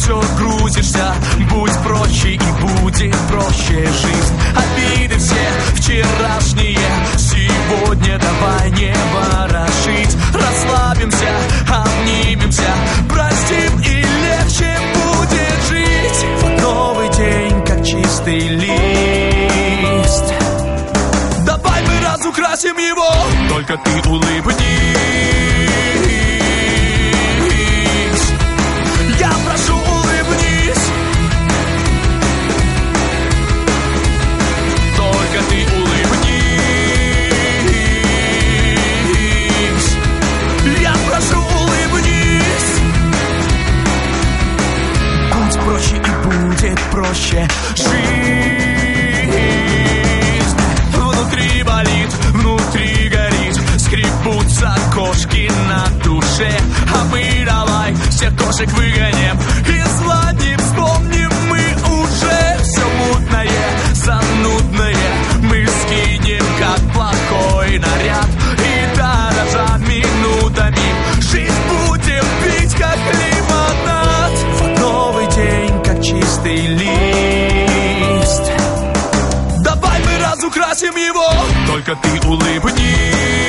все грузишься. Будь проще и будет проще жизнь. Обиды все вчерашние, сегодня давай не ворошить. Расслабимся, обнимемся, простим и легче будет жить. Вот новый день, как чистый лист. Давай мы разукрасим его, только ты улыбнись. Я прошу, улыбнись. Только ты улыбнись. Я прошу, улыбнись. Будь проще и будет проще жизнь. Внутри болит, внутри горит, скребутся кошки на душе. А мы давай всех кошек выгоним и зла не вспомним мы уже. Все мутное, занудное мы скинем, как плохой наряд. И дорожа минутами жизнь будем пить, как лимонад. Вот новый день, как чистый лист. Давай мы разукрасим его, только ты улыбнись.